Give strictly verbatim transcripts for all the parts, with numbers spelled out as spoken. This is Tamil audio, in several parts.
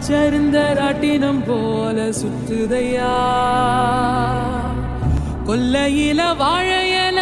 சரிந்தராட்டினம் போல சுத்துதையா கொல்லையில வாழையல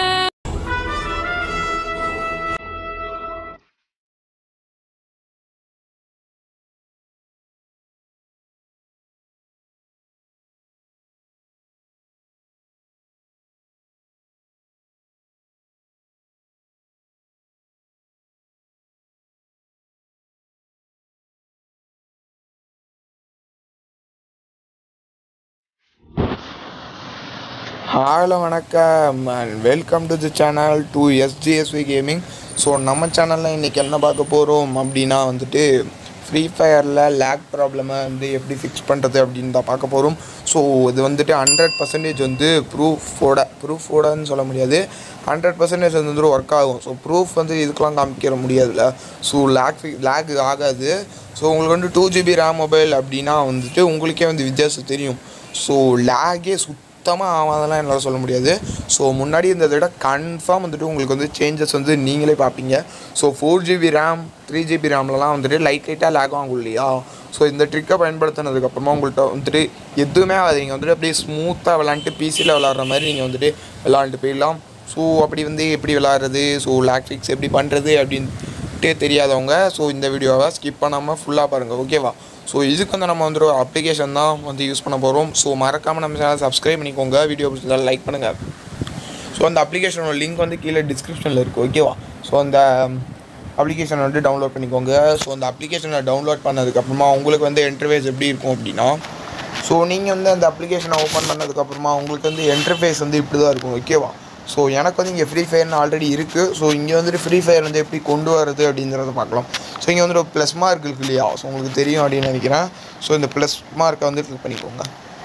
ஹலோ வணக்கம் and welcome to the channel to SGSV gaming. So நம்ம சேனலில் இன்றைக்கி என்ன பார்க்க போகிறோம் அப்படின்னா வந்துட்டு ஃப்ரீ ஃபயரில் லேக் ப்ராப்ளமை வந்து எப்படி ஃபிக்ஸ் பண்ணுறது அப்படின்னு தான் பார்க்க போகிறோம். ஸோ இது வந்துட்டு ஹண்ட்ரட் பர்சன்டேஜ் வந்து ப்ரூஃபோட ப்ரூஃபோடன்னு சொல்ல முடியாது, ஹண்ட்ரட் பர்சன்டேஜ் வந்து ஒர்க் ஆகும். ஸோ ப்ரூஃப் வந்து இதுக்கெலாம் காமிக்கிற முடியாதுல்ல. ஸோ லேக் லேக் ஆகாது. ஸோ உங்களுக்கு வந்து டூ ஜிபி ரேம் மொபைல் அப்படின்னா வந்துட்டு உங்களுக்கே வந்து வித்தியாசம் தெரியும். ஸோ லேகே சுத் சுத்தமாக ஆகாதெல்லாம் என்னால் சொல்ல முடியாது. ஸோ முன்னாடி இருந்ததை விட கன்ஃபார்ம் வந்துட்டு உங்களுக்கு வந்து சேஞ்சஸ் வந்து நீங்களே பார்ப்பீங்க. So four GB RAM three GB ரேம்லலாம் வந்துட்டு லைட் லைட்டாக லேக் ஆகும் இல்லையா. ஸோ இந்த ட்ரிக்கை பயன்படுத்தினதுக்கப்புறமா உங்கள்கிட்ட வந்துட்டு எதுவுமே ஆகாது. நீங்கள் வந்துட்டு அப்படியே ஸ்மூத்தாக விளாண்டுட்டு பிசியில் விளாட்ற மாதிரி நீங்கள் வந்துட்டு விளாண்டுட்டு போயிடலாம். ஸோ அப்படி வந்து எப்படி விளாட்றது, ஸோ லேக் ஃபிக்ஸ் எப்படி பண்ணுறது அப்படின்ட்டு தெரியாதவங்க ஸோ இந்த வீடியோவை ஸ்கிப் பண்ணாமல் ஃபுல்லாக பாருங்கள், ஓகேவா. ஸோ இதுக்கு வந்து நம்ம வந்து ஒரு அப்ளிகேஷன் தான் வந்து யூஸ் பண்ண போகிறோம். ஸோ மறக்காமல் நம்ம சேனல் சப்ஸ்கிரைப் பண்ணிக்கோங்க, வீடியோ பிடிச்சிருந்தாலும் லைக் பண்ணுங்கள். ஸோ அந்த அப்ளிகேஷனோட லிங்க் வந்து கீழே டிஸ்கிரிப்ஷனில் இருக்குது, ஓகேவா. ஸோ அந்த அப்ளிகேஷனை வந்து டவுன்லோட் பண்ணிக்கோங்க. ஸோ அந்த அப்ளிகேஷனை டவுன்லோட் பண்ணதுக்கப்புறமா உங்களுக்கு வந்து இன்டர்ஃபேஸ் எப்படி இருக்கும் அப்படின்னா, ஸோ நீங்கள் வந்து அந்த அப்ளிகேஷனை ஓப்பன் பண்ணதுக்கப்புறமா உங்களுக்கு வந்து இன்டர்ஃபேஸ் வந்து இப்படி தான் இருக்கும், ஓகேவா. ஸோ எனக்கு வந்து இங்கே ஃப்ரீ ஃபயர்னு ஆல்ரெடி இருக்குது. ஸோ இங்கே வந்துட்டு ஃப்ரீ ஃபயர் வந்து எப்படி கொண்டு வரது அப்படிங்கிறத பார்க்கலாம். ஸோ இங்கே வந்துட்டு ஒரு ப்ளஸ் மார்க் இருக்குது இல்லையா, ஸோ உங்களுக்கு தெரியும் அப்படின்னு நினைக்கிறேன். ஸோ இந்த ப்ளஸ் மார்க்கை வந்து கிளிக் பண்ணிக்கோங்க.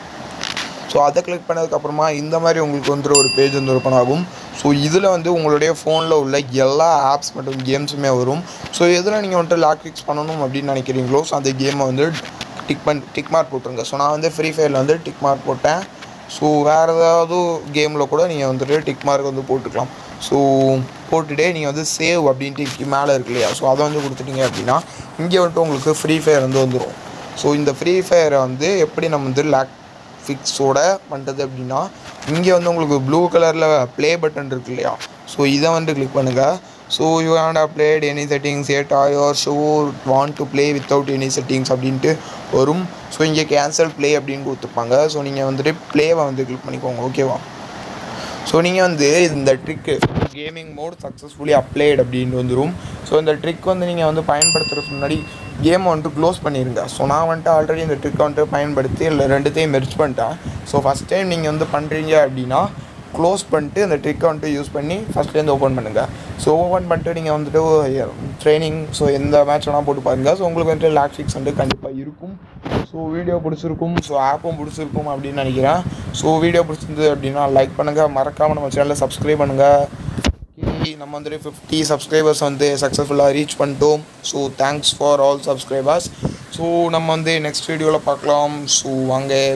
ஸோ அதை கிளிக் பண்ணதுக்கப்புறமா இந்த மாதிரி உங்களுக்கு வந்துட்டு ஒரு பேஜ் வந்து ஓப்பன் ஆகும். ஸோ இதில் வந்து உங்களுடைய ஃபோனில் உள்ள எல்லா ஆப்ஸ் மற்றும் கேம்ஸுமே வரும். ஸோ எதில் நீங்கள் வந்துட்டு லாக் ஃபிக்ஸ் பண்ணணும் அப்படின்னு நினைக்கிறீங்களோ ஸோ அந்த கேமை வந்து டிக் பண்ணி டிக் மார்க் போட்டுருங்க. ஸோ நான் வந்து ஃப்ரீ ஃபயரில் வந்து டிக் மார்க் போட்டேன். ஸோ வேறு ஏதாவது கேமில் கூட நீங்கள் வந்துட்டு டிக் மார்க் வந்து போட்டுக்கலாம். ஸோ போட்டுகிட்டே நீங்கள் வந்து சேவ் அப்படின்ட்டு மேலே இருக்கு இல்லையா, ஸோ அதை வந்து கொடுத்துட்டீங்க அப்படின்னா இங்கே வந்துட்டு உங்களுக்கு ஃப்ரீ ஃபயர் வந்து வந்துடும். ஸோ இந்த ஃப்ரீ ஃபயரை வந்து எப்படி நம்ம வந்து லேக் ஃபிக்ஸோட பண்ணுறது அப்படின்னா, இங்கே வந்து உங்களுக்கு ப்ளூ கலரில் ப்ளே பட்டன் இருக்குது இல்லையா, ஸோ இதை வந்து கிளிக் பண்ணுங்கள். So you haven't applied any settings yet or so want to play without any settings அப்படின்ட்டு வரும். ஸோ இங்கே கேன்சல் ப்ளே அப்படின்னு கொடுத்துருப்பாங்க. ஸோ நீங்கள் வந்துட்டு ப்ளேவை வந்து கிளிக் பண்ணிக்கோங்க, ஓகேவா. ஸோ நீங்கள் வந்து இந்த trick gaming mode successfully applied அப்படின்னு வந்துடும். ஸோ இந்த ட்ரிக் வந்து நீங்கள் வந்து பயன்படுத்துறதுக்கு முன்னாடி கேமை வந்துட்டு க்ளோஸ் பண்ணிடுங்க. ஸோ நான் வந்துட்டு ஆல்ரெடி இந்த ட்ரிக்கை வந்துட்டு பயன்படுத்தி இல்லை ரெண்டுத்தையும் மெர்ஜ் பண்ணிட்டேன். ஸோ ஃபஸ்ட் டைம் நீங்கள் வந்து பண்ணுறீங்க அப்படின்னா க்ளோஸ் பண்ணிட்டு அந்த ட்ரிக்கை வந்துட்டு யூஸ் பண்ணி ஃபஸ்ட்லேருந்து ஓப்பன் பண்ணுங்கள். ஸோ ஓப்பன் பண்ணிட்டு நீங்கள் வந்துட்டு ட்ரைனிங் ஸோ எந்த மேட்ச் வேணால் போட்டு பாருங்கள். ஸோ உங்களுக்கு வந்துட்டு லேக் ஃபிக்ஸ் வந்துட்டு கண்டிப்பாக இருக்கும். ஸோ வீடியோ பிடிச்சிருக்கும், ஸோ ஆப்பும் பிடிச்சிருக்கும் அப்படின்னு நினைக்கிறேன். ஸோ வீடியோ பிடிச்சிருந்தது அப்படின்னா லைக் பண்ணுங்கள், மறக்காமல் நம்ம சேனலில் சப்ஸ்கிரைப் பண்ணுங்கள். நம்ம வந்துட்டு ஃபிஃப்டி சப்ஸ்கிரைபர்ஸ் வந்து சக்ஸஸ்ஃபுல்லாக ரீச் பண்ணிட்டோம். So thanks for all subscribers. So நம்ம வந்து நெக்ஸ்ட் வீடியோவில் பார்க்கலாம். ஸோ வாங்க.